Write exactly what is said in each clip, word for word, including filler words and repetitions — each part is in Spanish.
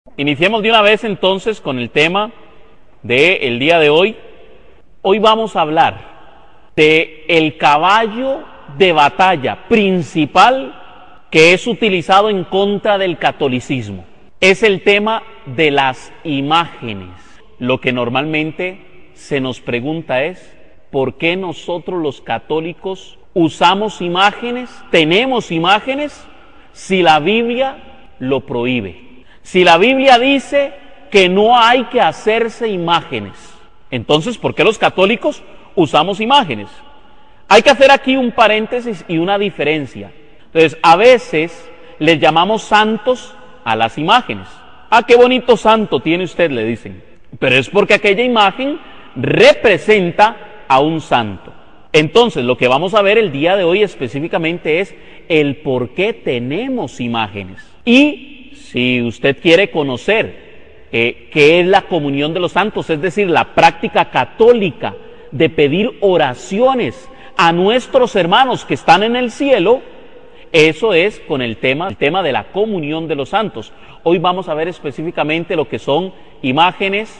Iniciemos de una vez entonces con el tema del día de hoy. Hoy vamos a hablar de el caballo de batalla principal que es utilizado en contra del catolicismo. Es el tema de las imágenes. Lo que normalmente se nos pregunta es, ¿por qué nosotros los católicos usamos imágenes, tenemos imágenes, si la Biblia lo prohíbe? Si la Biblia dice que no hay que hacerse imágenes, entonces, ¿por qué los católicos usamos imágenes? Hay que hacer aquí un paréntesis y una diferencia. Entonces, a veces les llamamos santos a las imágenes. Ah, qué bonito santo tiene usted, le dicen. Pero es porque aquella imagen representa a un santo. Entonces, lo que vamos a ver el día de hoy específicamente es el por qué tenemos imágenes. Y si usted quiere conocer eh, qué es la comunión de los santos, es decir, la práctica católica de pedir oraciones a nuestros hermanos que están en el cielo, eso es con el tema, el tema de la comunión de los santos. Hoy vamos a ver específicamente lo que son imágenes,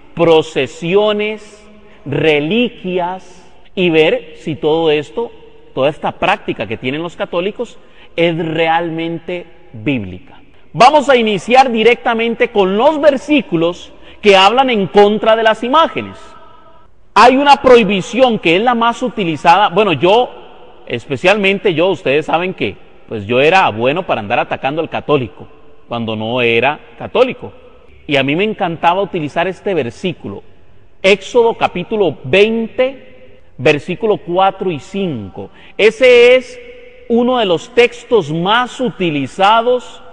procesiones, reliquias, y ver si todo esto, toda esta práctica que tienen los católicos es realmente bíblica. Vamos a iniciar directamente con los versículos que hablan en contra de las imágenes. Hay una prohibición que es la más utilizada. Bueno, yo, especialmente yo, ustedes saben que pues yo era bueno para andar atacando al católico cuando no era católico. Y a mí me encantaba utilizar este versículo, Éxodo capítulo veinte, versículo cuatro y cinco. Ese es uno de los textos más utilizados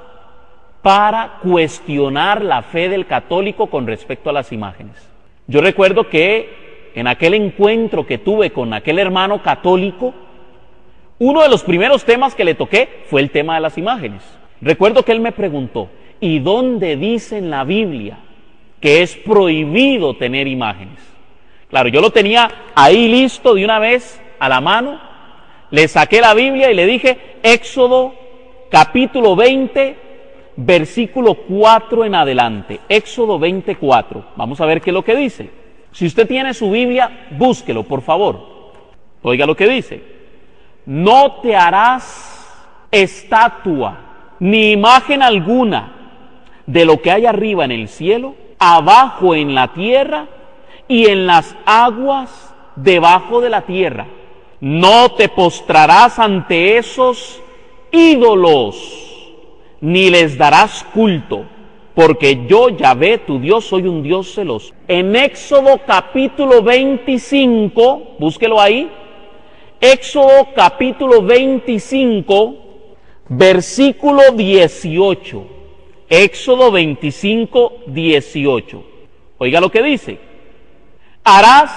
para cuestionar la fe del católico con respecto a las imágenes. Yo recuerdo que en aquel encuentro que tuve con aquel hermano católico, uno de los primeros temas que le toqué fue el tema de las imágenes. Recuerdo que él me preguntó, ¿y dónde dice en la Biblia que es prohibido tener imágenes? Claro, yo lo tenía ahí listo de una vez a la mano, le saqué la Biblia y le dije, Éxodo capítulo veinte, versículo cuatro en adelante, Éxodo veinte, cuatro. Vamos a ver qué es lo que dice. Si usted tiene su Biblia, búsquelo, por favor. Oiga lo que dice. No te harás estatua, ni imagen alguna de lo que hay arriba en el cielo, abajo en la tierra y en las aguas debajo de la tierra. No te postrarás ante esos ídolos, ni les darás culto, porque yo, Yahvé, tu Dios, soy un Dios celoso. En Éxodo capítulo veinticinco, búsquelo ahí, Éxodo capítulo veinticinco, versículo dieciocho. Éxodo veinticinco, dieciocho. Oiga lo que dice. Harás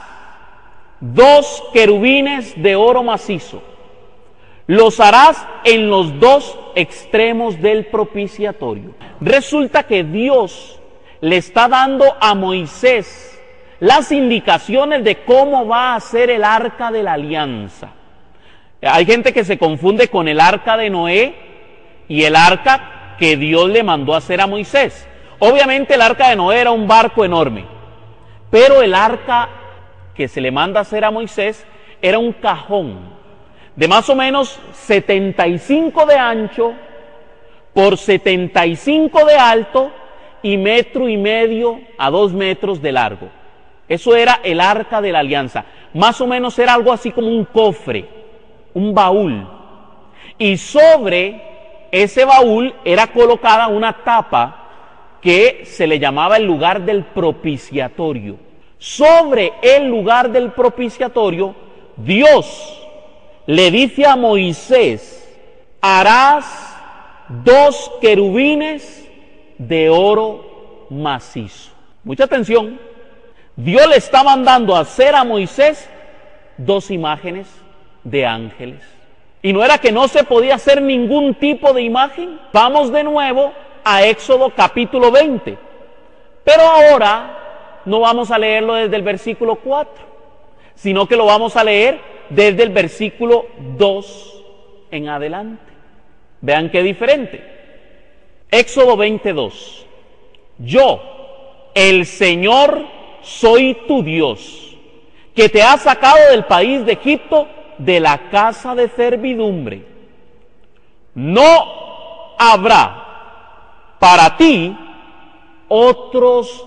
dos querubines de oro macizo. Los harás en los dos extremos del propiciatorio. Resulta que Dios le está dando a Moisés las indicaciones de cómo va a ser el arca de la alianza. Hay gente que se confunde con el arca de Noé y el arca que Dios le mandó a hacer a Moisés. Obviamente el arca de Noé era un barco enorme, pero el arca que se le manda a hacer a Moisés era un cajón de más o menos setenta y cinco de ancho por setenta y cinco de alto y metro y medio a dos metros de largo. Eso era el arca de la alianza. Más o menos era algo así como un cofre, un baúl. Y sobre ese baúl era colocada una tapa que se le llamaba el lugar del propiciatorio. Sobre el lugar del propiciatorio, Dios le dice a Moisés, harás dos querubines de oro macizo. Mucha atención, Dios le está mandando a hacer a Moisés dos imágenes de ángeles. Y no era que no se podía hacer ningún tipo de imagen. Vamos de nuevo a Éxodo capítulo veinte. Pero ahora no vamos a leerlo desde el versículo cuatro, sino que lo vamos a leer desde el versículo dos en adelante. Vean qué diferente. Éxodo veintidós. yo, el Señor, soy tu Dios, que te ha sacado del país de Egipto, de la casa de servidumbre. No habrá para ti otros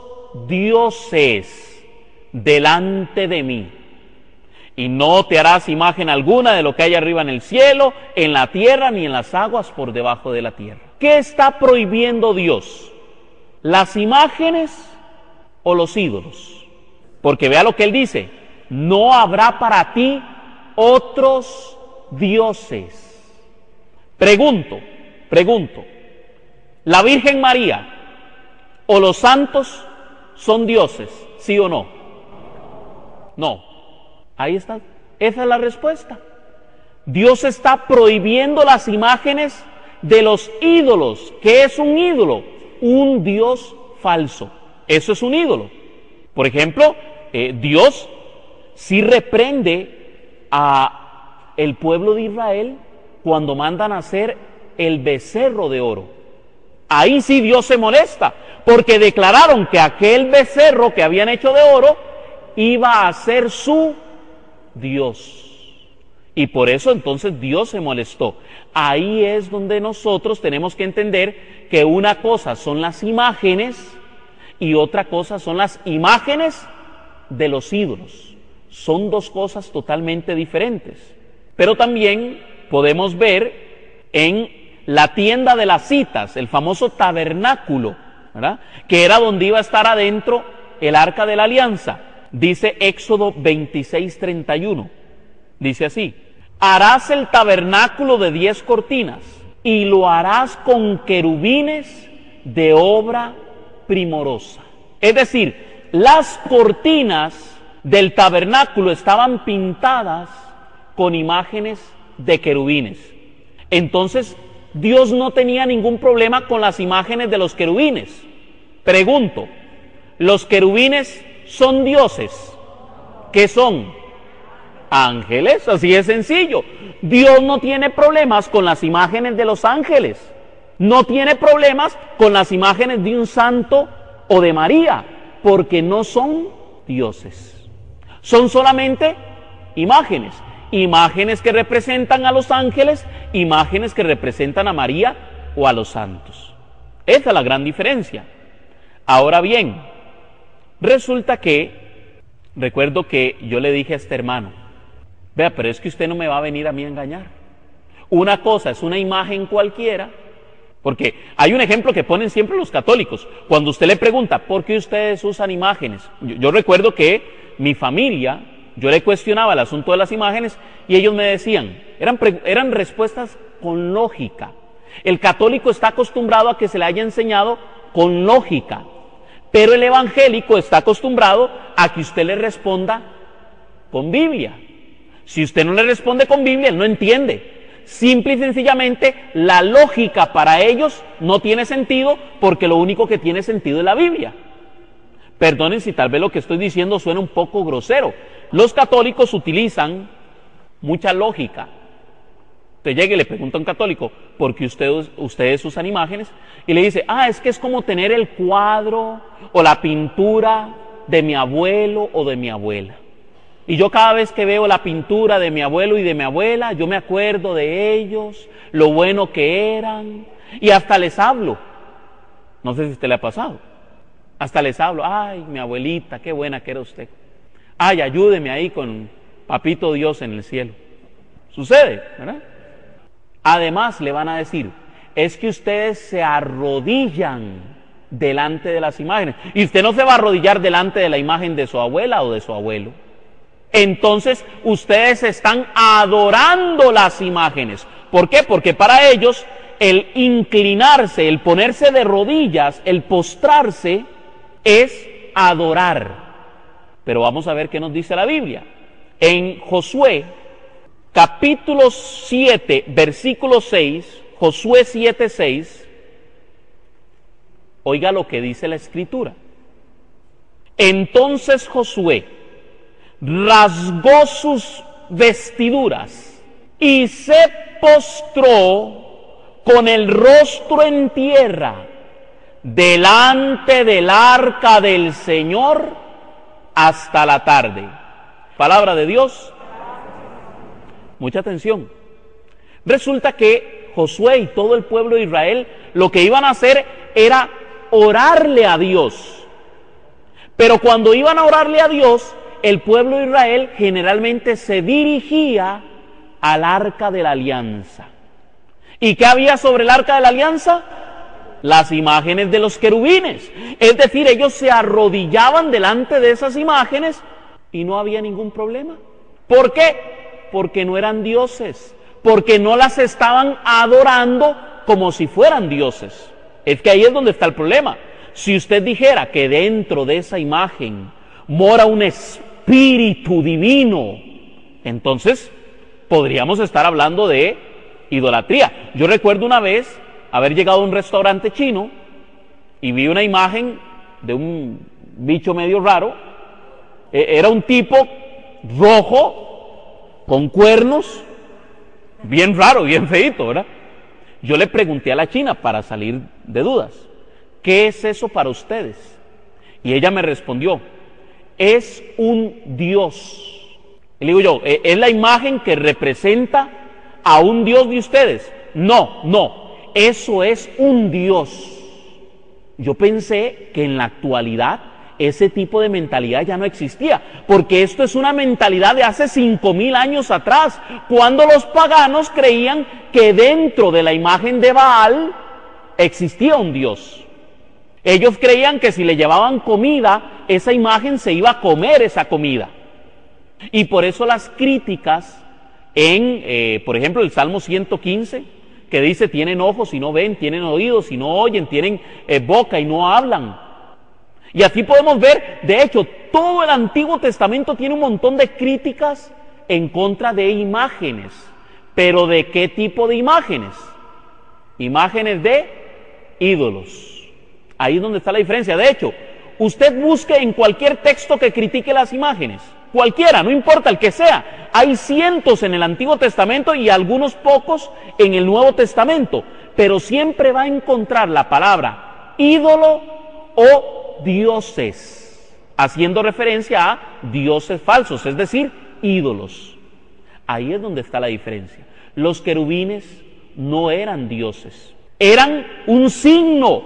dioses delante de mí, y no te harás imagen alguna de lo que hay arriba en el cielo, en la tierra, ni en las aguas por debajo de la tierra. ¿Qué está prohibiendo Dios? ¿Las imágenes o los ídolos? Porque vea lo que él dice: no habrá para ti otros dioses. Pregunto, pregunto, ¿la Virgen María o los santos son dioses, sí o no? No. Ahí está. Esa es la respuesta. Dios está prohibiendo las imágenes de los ídolos. ¿Qué es un ídolo? Un Dios falso. Eso es un ídolo. Por ejemplo, eh, Dios sí reprende a el pueblo de Israel cuando mandan a hacer el becerro de oro. Ahí sí Dios se molesta, porque declararon que aquel becerro que habían hecho de oro iba a ser su Dios. Y por eso entonces Dios se molestó. Ahí es donde nosotros tenemos que entender que una cosa son las imágenes y otra cosa son las imágenes de los ídolos. Son dos cosas totalmente diferentes. Pero también podemos ver en la tienda de las citas, el famoso tabernáculo, ¿verdad?, que era donde iba a estar adentro el arca de la alianza. Dice Éxodo veintiséis, treinta y uno, dice así: harás el tabernáculo de diez cortinas y lo harás con querubines de obra primorosa. Es decir, las cortinas del tabernáculo estaban pintadas con imágenes de querubines. Entonces, Dios no tenía ningún problema con las imágenes de los querubines. Pregunto, ¿los querubines son dioses? ¿Qué son? Ángeles, así es sencillo. Dios no tiene problemas con las imágenes de los ángeles. No tiene problemas con las imágenes de un santo o de María, porque no son dioses. Son solamente imágenes. Imágenes que representan a los ángeles, imágenes que representan a María o a los santos. Esa es la gran diferencia. Ahora bien, resulta que, recuerdo que yo le dije a este hermano: vea, pero es que usted no me va a venir a mí a engañar. Una cosa es una imagen cualquiera, porque hay un ejemplo que ponen siempre los católicos. Cuando usted le pregunta, ¿por qué ustedes usan imágenes? Yo, yo recuerdo que mi familia, yo le cuestionaba el asunto de las imágenes y ellos me decían, eran, eran respuestas con lógica. El católico está acostumbrado a que se le haya enseñado con lógica, pero el evangélico está acostumbrado a que usted le responda con Biblia. Si usted no le responde con Biblia, él no entiende. Simple y sencillamente, la lógica para ellos no tiene sentido, porque lo único que tiene sentido es la Biblia. Perdonen si tal vez lo que estoy diciendo suena un poco grosero. Los católicos utilizan mucha lógica. Usted llega y le pregunta a un católico, ¿por qué ustedes, ustedes usan imágenes? Y le dice, ah, es que es como tener el cuadro o la pintura de mi abuelo o de mi abuela. Y yo cada vez que veo la pintura de mi abuelo y de mi abuela, yo me acuerdo de ellos, lo bueno que eran, y hasta les hablo. No sé si a usted le ha pasado. Hasta les hablo, ay, mi abuelita, qué buena que era usted. Ay, ayúdeme ahí con Papito Dios en el cielo. Sucede, ¿verdad? Además le van a decir, es que ustedes se arrodillan delante de las imágenes. Y usted no se va a arrodillar delante de la imagen de su abuela o de su abuelo. Entonces ustedes están adorando las imágenes. ¿Por qué? Porque para ellos el inclinarse, el ponerse de rodillas, el postrarse, es adorar. Pero vamos a ver qué nos dice la Biblia. En Josué, capítulo siete, versículo seis, Josué siete, seis, oiga lo que dice la Escritura. Entonces Josué rasgó sus vestiduras y se postró con el rostro en tierra delante del arca del Señor hasta la tarde. Palabra de Dios. Mucha atención. Resulta que Josué y todo el pueblo de Israel lo que iban a hacer era orarle a Dios. Pero cuando iban a orarle a Dios, el pueblo de Israel generalmente se dirigía al arca de la alianza. ¿Y qué había sobre el arca de la alianza? Las imágenes de los querubines. Es decir, ellos se arrodillaban delante de esas imágenes y no había ningún problema. ¿Por qué? Porque no eran dioses, porque no las estaban adorando como si fueran dioses. Es que ahí es donde está el problema. Si usted dijera que dentro de esa imagen mora un espíritu divino, entonces podríamos estar hablando de idolatría. Yo recuerdo una vez haber llegado a un restaurante chino y vi una imagen de un bicho medio raro. Era un tipo rojo, con cuernos, bien raro, bien feíto, ¿verdad? Yo le pregunté a la china para salir de dudas, ¿qué es eso para ustedes? Y ella me respondió, es un dios. Y le digo yo, ¿es la imagen que representa a un dios de ustedes? No, no, eso es un dios. Yo pensé que en la actualidad ese tipo de mentalidad ya no existía, porque esto es una mentalidad de hace cinco mil años atrás, cuando los paganos creían que dentro de la imagen de Baal existía un dios. Ellos creían que si le llevaban comida, esa imagen se iba a comer esa comida. Y por eso las críticas en, eh, por ejemplo, el Salmo ciento quince, que dice, tienen ojos y no ven, tienen oídos y no oyen, tienen eh, boca y no hablan. Y así podemos ver, de hecho, todo el Antiguo Testamento tiene un montón de críticas en contra de imágenes. ¿Pero de qué tipo de imágenes? Imágenes de ídolos. Ahí es donde está la diferencia. De hecho, usted busque en cualquier texto que critique las imágenes, cualquiera, no importa el que sea. Hay cientos en el Antiguo Testamento y algunos pocos en el Nuevo Testamento, pero siempre va a encontrar la palabra ídolo o dioses, haciendo referencia a dioses falsos, es decir, ídolos. Ahí es donde está la diferencia. Los querubines no eran dioses, eran un signo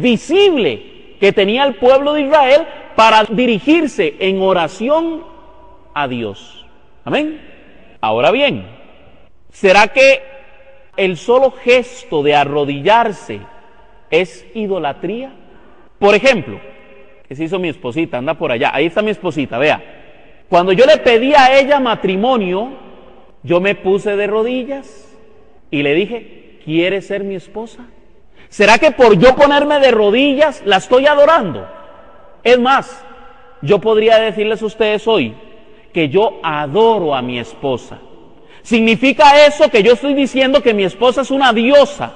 visible que tenía el pueblo de Israel para dirigirse en oración a Dios. Amén. Ahora bien, ¿será que el solo gesto de arrodillarse es idolatría? Por ejemplo, ¿qué se hizo mi esposita? Anda por allá. Ahí está mi esposita, vea. Cuando yo le pedí a ella matrimonio, yo me puse de rodillas y le dije, ¿quieres ser mi esposa? ¿Será que por yo ponerme de rodillas la estoy adorando? Es más, yo podría decirles a ustedes hoy que yo adoro a mi esposa. ¿Significa eso que yo estoy diciendo que mi esposa es una diosa?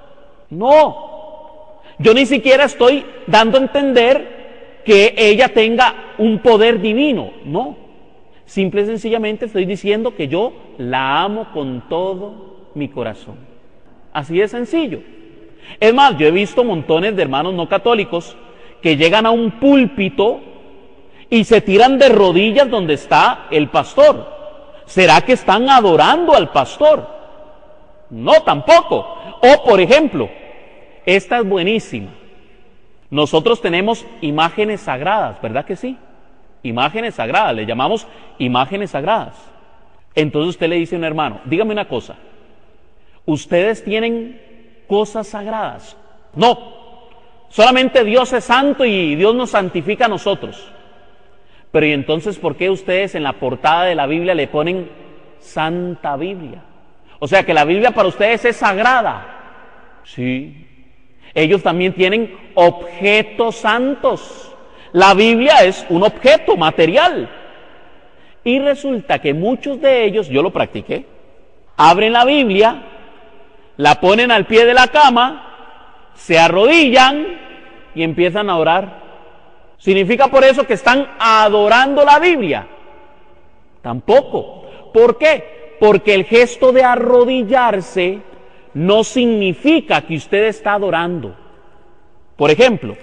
No. Yo ni siquiera estoy dando a entender que ella tenga un poder divino. No. Simple y sencillamente estoy diciendo que yo la amo con todo mi corazón. Así de sencillo. Es más, yo he visto montones de hermanos no católicos que llegan a un púlpito y se tiran de rodillas donde está el pastor. ¿Será que están adorando al pastor? No, tampoco. O, por ejemplo, esta es buenísima. Nosotros tenemos imágenes sagradas, ¿verdad que sí? Imágenes sagradas, le llamamos imágenes sagradas. Entonces usted le dice a un hermano, dígame una cosa, ¿ustedes tienen cosas sagradas? No, solamente Dios es santo y Dios nos santifica a nosotros. Pero ¿y entonces por qué ustedes en la portada de la Biblia le ponen Santa Biblia? O sea que la Biblia para ustedes es sagrada. Sí. Ellos también tienen objetos santos. La Biblia es un objeto material. Y resulta que muchos de ellos, yo lo practiqué, abren la Biblia, la ponen al pie de la cama, se arrodillan y empiezan a orar. ¿Significa por eso que están adorando la Biblia? Tampoco. ¿Por qué? Porque el gesto de arrodillarse no significa que usted está adorando. Por ejemplo,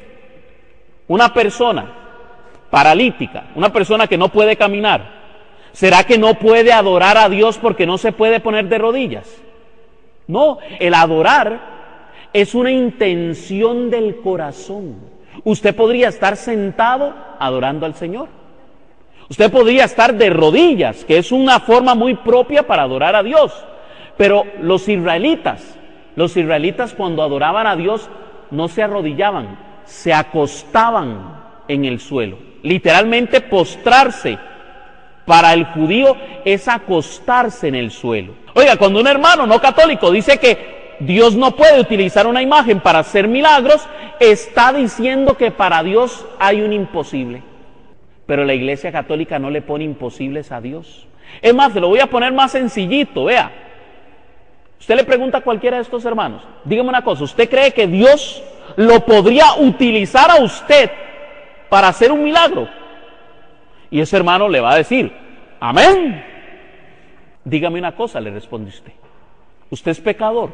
una persona paralítica, una persona que no puede caminar, ¿será que no puede adorar a Dios porque no se puede poner de rodillas? No, el adorar es una intención del corazón. Usted podría estar sentado adorando al Señor. Usted podría estar de rodillas, que es una forma muy propia para adorar a Dios. Pero los israelitas, los israelitas cuando adoraban a Dios no se arrodillaban, se acostaban en el suelo. Literalmente postrarse para el judío es acostarse en el suelo. Oiga, cuando un hermano no católico dice que Dios no puede utilizar una imagen para hacer milagros, está diciendo que para Dios hay un imposible. Pero la Iglesia Católica no le pone imposibles a Dios. Es más, se lo voy a poner más sencillito, vea. Usted le pregunta a cualquiera de estos hermanos, dígame una cosa, ¿usted cree que Dios lo podría utilizar a usted para hacer un milagro? Y ese hermano le va a decir, amén. Dígame una cosa, le responde usted, ¿usted es pecador?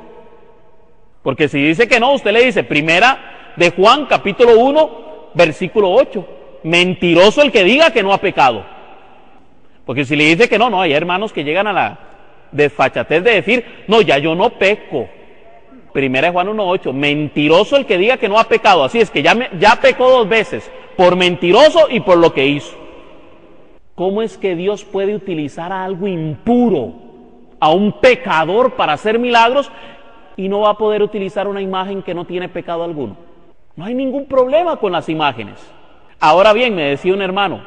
Porque si dice que no, usted le dice, primera de Juan, capítulo uno, versículo ocho, mentiroso el que diga que no ha pecado. Porque si le dice que no, no, hay hermanos que llegan a la desfachatez de decir, no, ya yo no peco. Primera de Juan uno ocho, mentiroso el que diga que no ha pecado. Así es que ya, me, ya pecó dos veces, por mentiroso y por lo que hizo. ¿Cómo es que Dios puede utilizar a algo impuro, a un pecador para hacer milagros, y no va a poder utilizar una imagen que no tiene pecado alguno? No hay ningún problema con las imágenes. Ahora bien, me decía un hermano,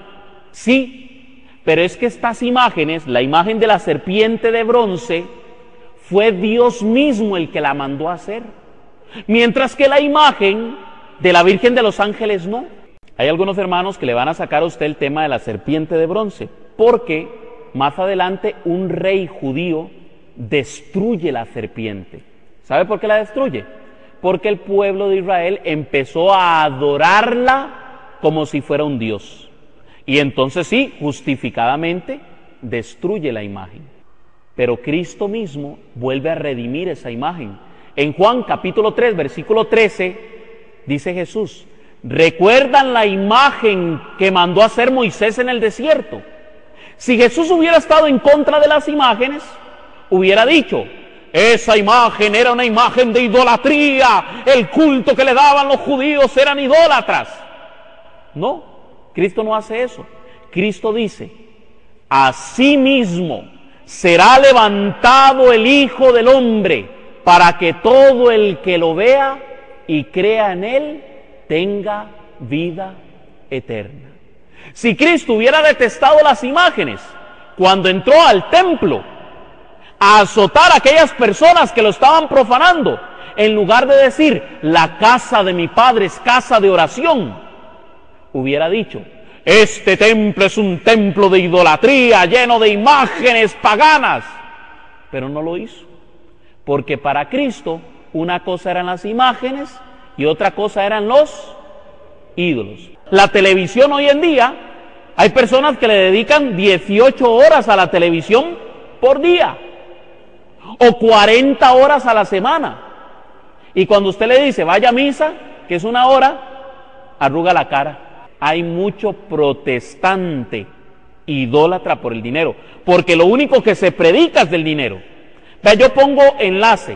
sí, pero es que estas imágenes, la imagen de la serpiente de bronce, fue Dios mismo el que la mandó a hacer, mientras que la imagen de la Virgen de los Ángeles no. Hay algunos hermanos que le van a sacar a usted el tema de la serpiente de bronce, porque más adelante un rey judío destruye la serpiente. ¿Sabe por qué la destruye? Porque el pueblo de Israel empezó a adorarla como si fuera un dios. Y entonces sí, justificadamente, destruye la imagen. Pero Cristo mismo vuelve a redimir esa imagen. En Juan capítulo tres, versículo trece, dice Jesús, ¿recuerdan la imagen que mandó a hacer Moisés en el desierto? Si Jesús hubiera estado en contra de las imágenes, hubiera dicho, esa imagen era una imagen de idolatría, el culto que le daban los judíos eran idólatras. No, Cristo no hace eso. Cristo dice, asimismo será levantado el Hijo del Hombre, para que todo el que lo vea y crea en él tenga vida eterna. Si Cristo hubiera detestado las imágenes cuando entró al templo a azotar a aquellas personas que lo estaban profanando, en lugar de decir, la casa de mi Padre es casa de oración, hubiera dicho, este templo es un templo de idolatría, lleno de imágenes paganas. Pero no lo hizo, porque para Cristo una cosa eran las imágenes y otra cosa eran los ídolos. La televisión hoy en día, hay personas que le dedican dieciocho horas a la televisión por día, o cuarenta horas a la semana. Y cuando usted le dice, vaya a misa, que es una hora, arruga la cara. Hay mucho protestante, idólatra por el dinero, porque lo único que se predica es del dinero. Vea, yo pongo enlace,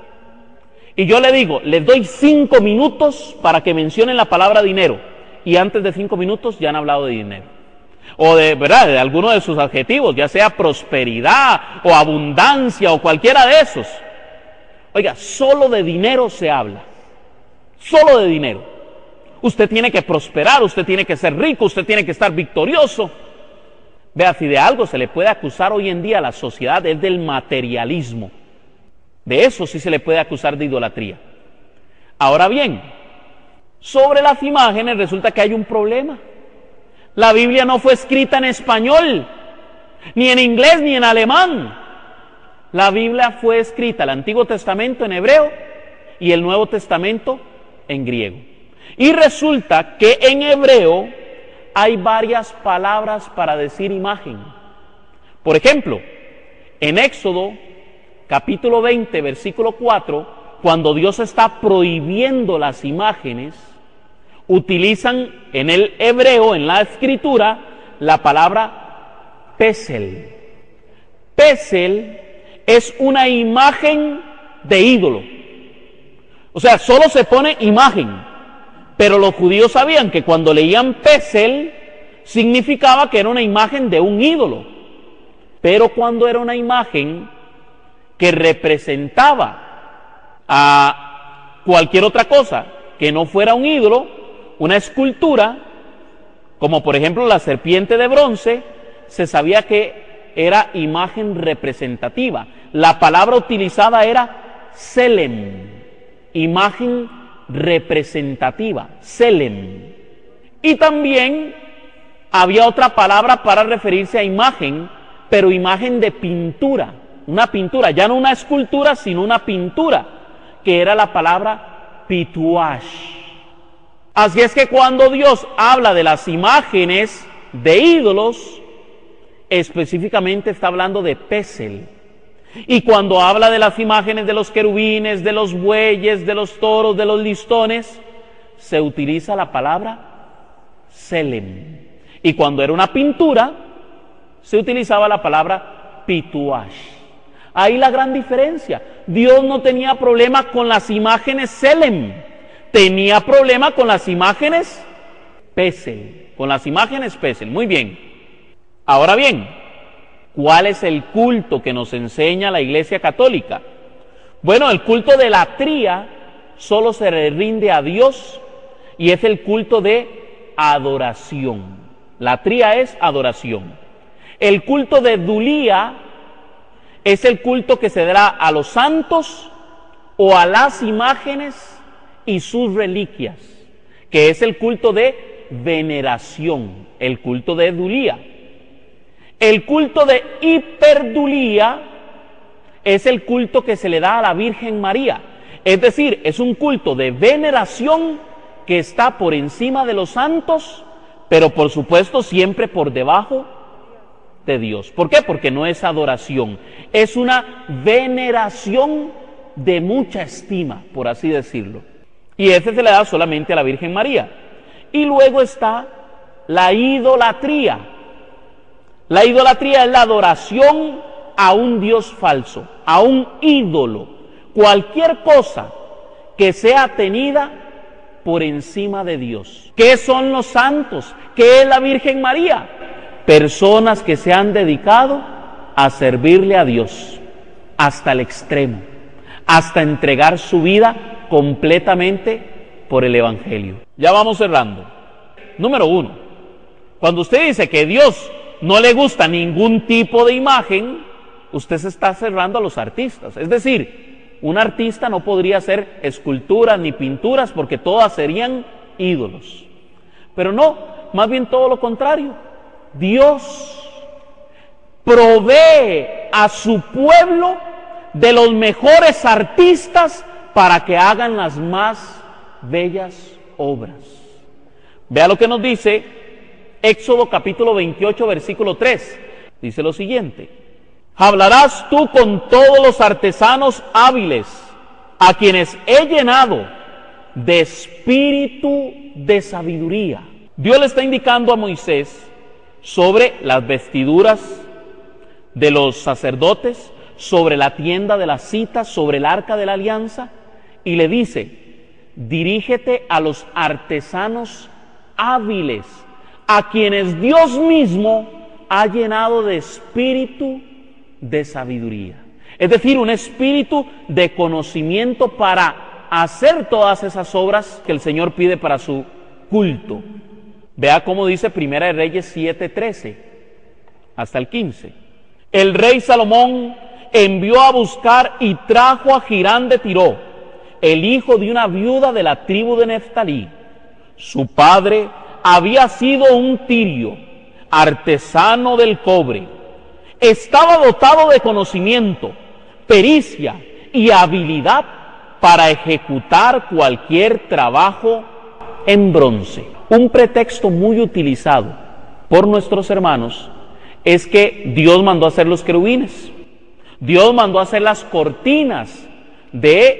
y yo le digo, les doy cinco minutos para que mencionen la palabra dinero, y antes de cinco minutos ya han hablado de dinero. O de, ¿verdad?, de alguno de sus adjetivos, ya sea prosperidad, o abundancia, o cualquiera de esos. Oiga, solo de dinero se habla, solo de dinero. Usted tiene que prosperar, usted tiene que ser rico, usted tiene que estar victorioso. Vea, si de algo se le puede acusar hoy en día a la sociedad es del materialismo. De eso sí se le puede acusar de idolatría. Ahora bien, sobre las imágenes resulta que hay un problema. La Biblia no fue escrita en español, ni en inglés, ni en alemán. La Biblia fue escrita, el Antiguo Testamento en hebreo y el Nuevo Testamento en griego. Y resulta que en hebreo hay varias palabras para decir imagen. Por ejemplo, en Éxodo capítulo veinte, versículo cuatro, cuando Dios está prohibiendo las imágenes, utilizan en el hebreo, en la escritura, la palabra pesel. Pesel es una imagen de ídolo. O sea, solo se pone imagen. Pero los judíos sabían que cuando leían pesel, significaba que era una imagen de un ídolo. Pero cuando era una imagen que representaba a cualquier otra cosa que no fuera un ídolo, una escultura, como por ejemplo la serpiente de bronce, se sabía que era imagen representativa. La palabra utilizada era selem, imagen representativa, selem. Y también había otra palabra para referirse a imagen, pero imagen de pintura, una pintura, ya no una escultura, sino una pintura, que era la palabra pituash. Así es que cuando Dios habla de las imágenes de ídolos, específicamente está hablando de pesel. Y cuando habla de las imágenes de los querubines, de los bueyes, de los toros, de los listones, se utiliza la palabra selem. Y cuando era una pintura, se utilizaba la palabra pituash. Ahí la gran diferencia. Dios no tenía problema con las imágenes selem, tenía problema con las imágenes pesel, con las imágenes pesel. Muy bien. Ahora bien, ¿cuál es el culto que nos enseña la Iglesia Católica? Bueno, el culto de latría solo se le rinde a Dios y es el culto de adoración. Latría es adoración. El culto de dulía es el culto que se dará a los santos o a las imágenes y sus reliquias, que es el culto de veneración, el culto de dulía. El culto de hiperdulía es el culto que se le da a la Virgen María, es decir, es un culto de veneración que está por encima de los santos, pero por supuesto siempre por debajo de Dios. ¿Por qué? Porque no es adoración, es una veneración de mucha estima, por así decirlo. Y ese se le da solamente a la Virgen María. Y luego está la idolatría. La idolatría es la adoración a un Dios falso, a un ídolo, cualquier cosa que sea tenida por encima de Dios. ¿Qué son los santos? ¿Qué es la Virgen María? Personas que se han dedicado a servirle a Dios hasta el extremo, hasta entregar su vida completamente por el Evangelio. Ya vamos cerrando. Número uno, cuando usted dice que Dios no le gusta ningún tipo de imagen, usted se está cerrando a los artistas. Es decir, un artista no podría hacer esculturas ni pinturas porque todas serían ídolos. Pero no, más bien todo lo contrario. Dios provee a su pueblo de los mejores artistas para que hagan las más bellas obras. Vea lo que nos dice Éxodo capítulo veintiocho, versículo tres. Dice lo siguiente: hablarás tú con todos los artesanos hábiles, a quienes he llenado de espíritu de sabiduría. Dios le está indicando a Moisés sobre las vestiduras de los sacerdotes, sobre la tienda de la cita, sobre el arca de la alianza, y le dice: dirígete a los artesanos hábiles, a quienes Dios mismo ha llenado de espíritu de sabiduría. Es decir, un espíritu de conocimiento para hacer todas esas obras que el Señor pide para su culto. Vea cómo dice Primera de Reyes siete, trece hasta el quince. El rey Salomón envió a buscar y trajo a Hirán de Tiro, el hijo de una viuda de la tribu de Neftalí. Su padre había sido un tirio, artesano del cobre. Estaba dotado de conocimiento, pericia y habilidad para ejecutar cualquier trabajo en bronce. Un pretexto muy utilizado por nuestros hermanos es que Dios mandó a hacer los querubines, Dios mandó a hacer las cortinas de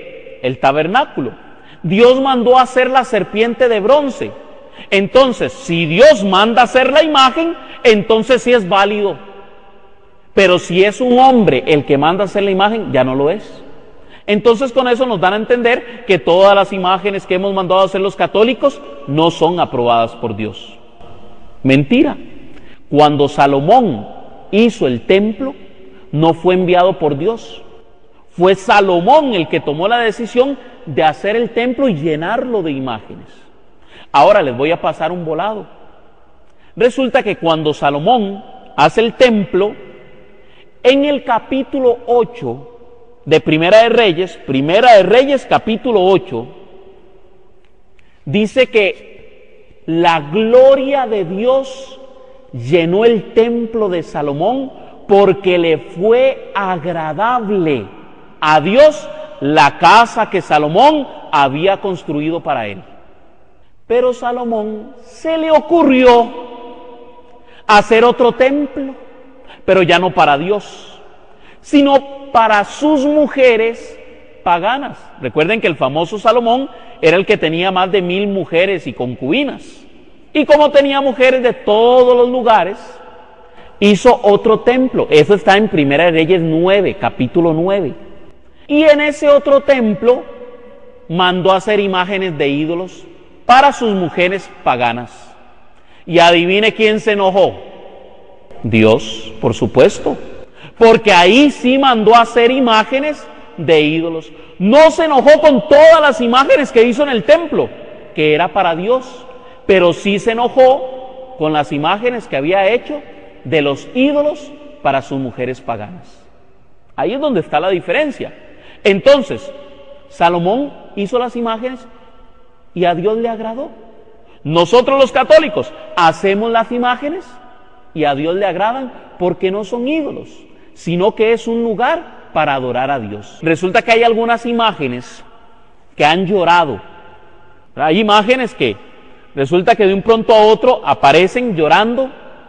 El tabernáculo. Dios mandó a hacer la serpiente de bronce. Entonces, si Dios manda hacer la imagen, entonces sí es válido. Pero si es un hombre el que manda hacer la imagen, ya no lo es. Entonces con eso nos dan a entender que todas las imágenes que hemos mandado a hacer los católicos no son aprobadas por Dios. Mentira. Cuando Salomón hizo el templo, no fue enviado por Dios. Fue Salomón el que tomó la decisión de hacer el templo y llenarlo de imágenes. Ahora les voy a pasar un volado. Resulta que cuando Salomón hace el templo, en el capítulo ocho de Primera de Reyes, Primera de Reyes capítulo ocho, dice que la gloria de Dios llenó el templo de Salomón porque le fue agradable a Dios la casa que Salomón había construido para él. Pero Salomón se le ocurrió hacer otro templo, pero ya no para Dios, sino para sus mujeres paganas. Recuerden que el famoso Salomón era el que tenía más de mil mujeres y concubinas. Y como tenía mujeres de todos los lugares, hizo otro templo. Eso está en Primera de Reyes nueve, capítulo nueve. Y en ese otro templo mandó a hacer imágenes de ídolos para sus mujeres paganas. Y adivine quién se enojó. Dios, por supuesto. Porque ahí sí mandó a hacer imágenes de ídolos. No se enojó con todas las imágenes que hizo en el templo, que era para Dios, pero sí se enojó con las imágenes que había hecho de los ídolos para sus mujeres paganas. Ahí es donde está la diferencia. Entonces, Salomón hizo las imágenes y a Dios le agradó. Nosotros los católicos hacemos las imágenes y a Dios le agradan porque no son ídolos, sino que es un lugar para adorar a Dios. Resulta que hay algunas imágenes que han llorado. Hay imágenes que resulta que de un pronto a otro aparecen llorando.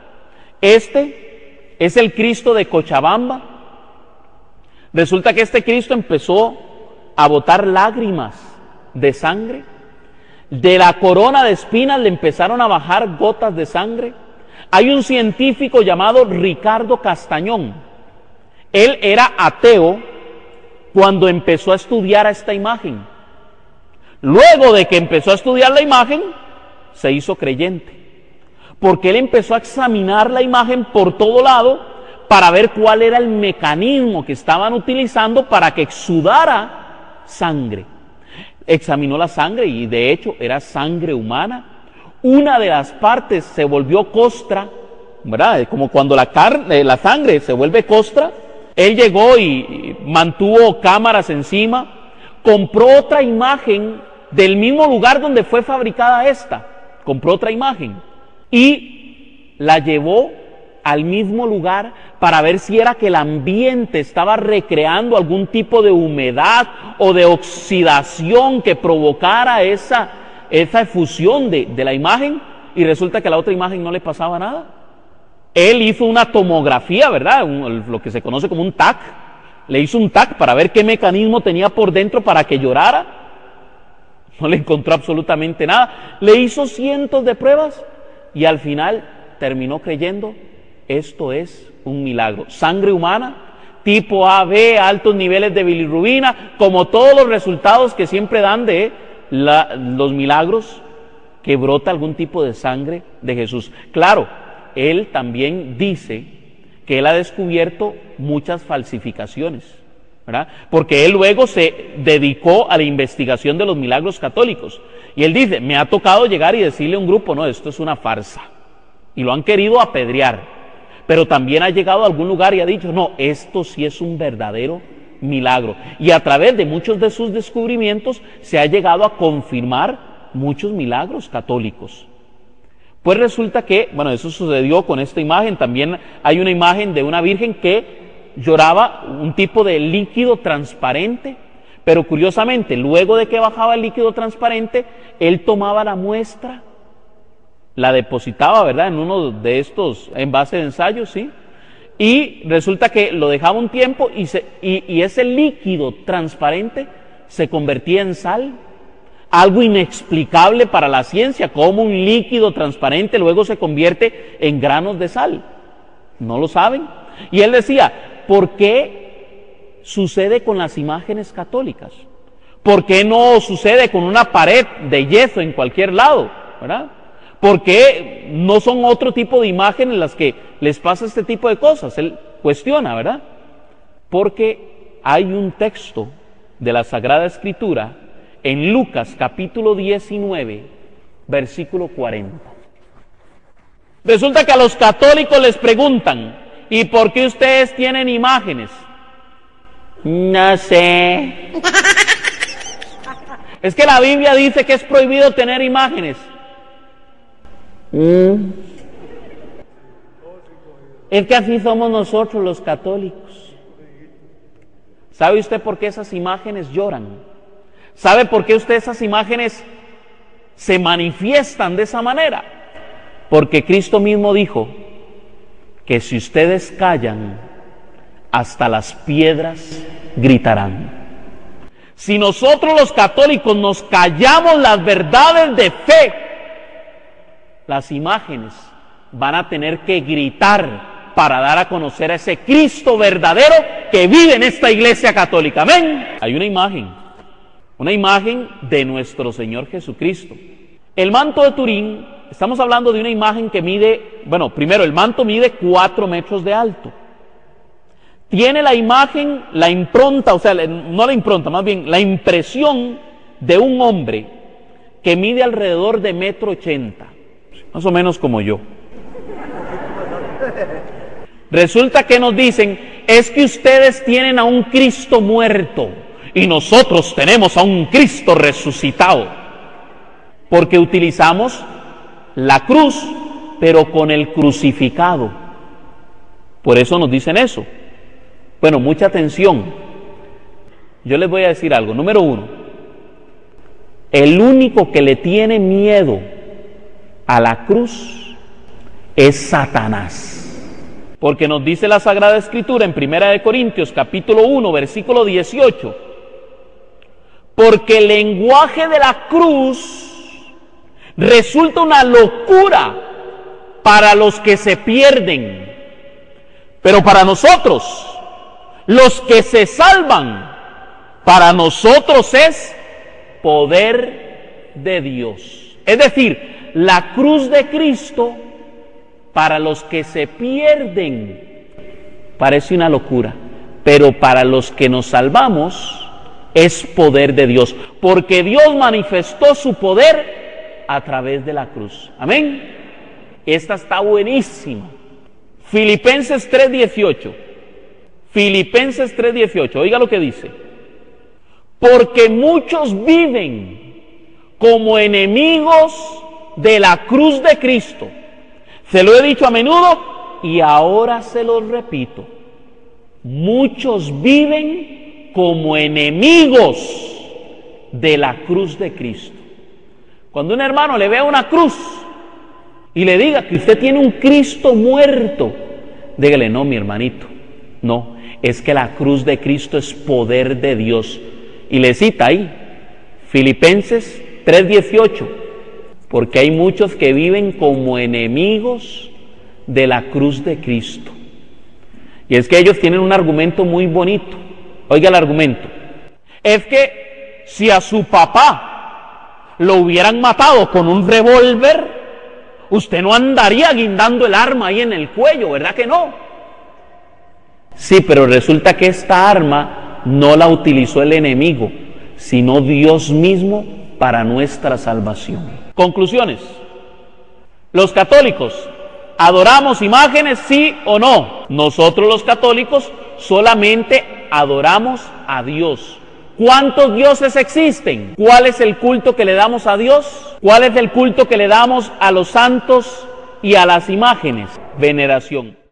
Este es el Cristo de Cochabamba. Resulta que este Cristo empezó a botar lágrimas de sangre. De la corona de espinas le empezaron a bajar gotas de sangre. Hay un científico llamado Ricardo Castañón. Él era ateo cuando empezó a estudiar a esta imagen. Luego de que empezó a estudiar la imagen, se hizo creyente. Porque él empezó a examinar la imagen por todo lado para ver cuál era el mecanismo que estaban utilizando para que exudara sangre. Examinó la sangre y de hecho era sangre humana. Una de las partes se volvió costra, ¿verdad? Como cuando la carne, la sangre se vuelve costra. Él llegó y mantuvo cámaras encima, compró otra imagen del mismo lugar donde fue fabricada esta, compró otra imagen y la llevó al mismo lugar para ver si era que el ambiente estaba recreando algún tipo de humedad o de oxidación que provocara esa, esa efusión de, de la imagen, y resulta que a la otra imagen no le pasaba nada. Él hizo una tomografía, ¿verdad? Un, lo que se conoce como un T A C. Le hizo un T A C para ver qué mecanismo tenía por dentro para que llorara. No le encontró absolutamente nada. Le hizo cientos de pruebas y al final terminó creyendo, esto es un milagro. Sangre humana, tipo A, B, altos niveles de bilirrubina, como todos los resultados que siempre dan de la, los milagros, que brota algún tipo de sangre de Jesús. Claro, él también dice que él ha descubierto muchas falsificaciones, ¿verdad? Porque él luego se dedicó a la investigación de los milagros católicos. Y él dice, me ha tocado llegar y decirle a un grupo, no, esto es una farsa. Y lo han querido apedrear. Pero también ha llegado a algún lugar y ha dicho, no, esto sí es un verdadero milagro. Y a través de muchos de sus descubrimientos se ha llegado a confirmar muchos milagros católicos. Pues resulta que, bueno, eso sucedió con esta imagen. También hay una imagen de una virgen que lloraba un tipo de líquido transparente, pero curiosamente, luego de que bajaba el líquido transparente, él tomaba la muestra, la depositaba, ¿verdad?, en uno de estos envases de ensayo, ¿sí? Y resulta que lo dejaba un tiempo y, se, y, y ese líquido transparente se convertía en sal. Algo inexplicable para la ciencia, como un líquido transparente luego se convierte en granos de sal. No lo saben. Y él decía, ¿por qué sucede con las imágenes católicas? ¿Por qué no sucede con una pared de yeso en cualquier lado? ¿Verdad? ¿Por qué no son otro tipo de imágenes las que les pasa este tipo de cosas? Él cuestiona, ¿verdad? Porque hay un texto de la Sagrada Escritura en Lucas capítulo diecinueve, versículo cuarenta. Resulta que a los católicos les preguntan, ¿y por qué ustedes tienen imágenes? No sé. Es que la Biblia dice que es prohibido tener imágenes. Mm. Es que así somos nosotros los católicos. ¿Sabe usted por qué esas imágenes lloran? ¿Sabe por qué usted esas imágenes se manifiestan de esa manera? Porque Cristo mismo dijo que si ustedes callan, hasta las piedras gritarán. Si nosotros los católicos nos callamos las verdades de fe, las imágenes van a tener que gritar para dar a conocer a ese Cristo verdadero que vive en esta iglesia católica. Amén. Hay una imagen, una imagen de nuestro Señor Jesucristo. El manto de Turín, estamos hablando de una imagen que mide, bueno, primero el manto mide cuatro metros de alto. Tiene la imagen, la impronta, o sea, no la impronta, más bien la impresión de un hombre que mide alrededor de metro ochenta, más o menos como yo. Resulta que nos dicen, es que ustedes tienen a un Cristo muerto y nosotros tenemos a un Cristo resucitado, porque utilizamos la cruz, pero con el crucificado. Por eso nos dicen eso. Bueno, mucha atención. Yo les voy a decir algo. Número uno, el único que le tiene miedo a la cruz es Satanás. Porque nos dice la Sagrada Escritura en Primera de Corintios, capítulo uno, versículo dieciocho. Porque el lenguaje de la cruz resulta una locura para los que se pierden, pero para nosotros, los que se salvan, para nosotros es poder de Dios. Es decir, la cruz de Cristo para los que se pierden parece una locura, pero para los que nos salvamos es poder de Dios, porque Dios manifestó su poder a través de la cruz. Amén. Esta está buenísima. Filipenses tres dieciocho. Filipenses tres dieciocho, oiga lo que dice. Porque muchos viven como enemigos de la cruz de Cristo. Se lo he dicho a menudo y ahora se lo repito. Muchos viven como enemigos de la cruz de Cristo. Cuando un hermano le vea una cruz y le diga que usted tiene un Cristo muerto, dígale, no, mi hermanito, no. Es que la cruz de Cristo es poder de Dios. Y le cita ahí, Filipenses tres dieciocho, porque hay muchos que viven como enemigos de la cruz de Cristo. Y es que ellos tienen un argumento muy bonito. Oiga el argumento. Es que si a su papá lo hubieran matado con un revólver, usted no andaría guindando el arma ahí en el cuello, ¿verdad que no? Sí, pero resulta que esta arma no la utilizó el enemigo, sino Dios mismo para nuestra salvación. Conclusiones. Los católicos, ¿adoramos imágenes, sí o no? Nosotros los católicos solamente adoramos a Dios. ¿Cuántos dioses existen? ¿Cuál es el culto que le damos a Dios? ¿Cuál es el culto que le damos a los santos y a las imágenes? Veneración.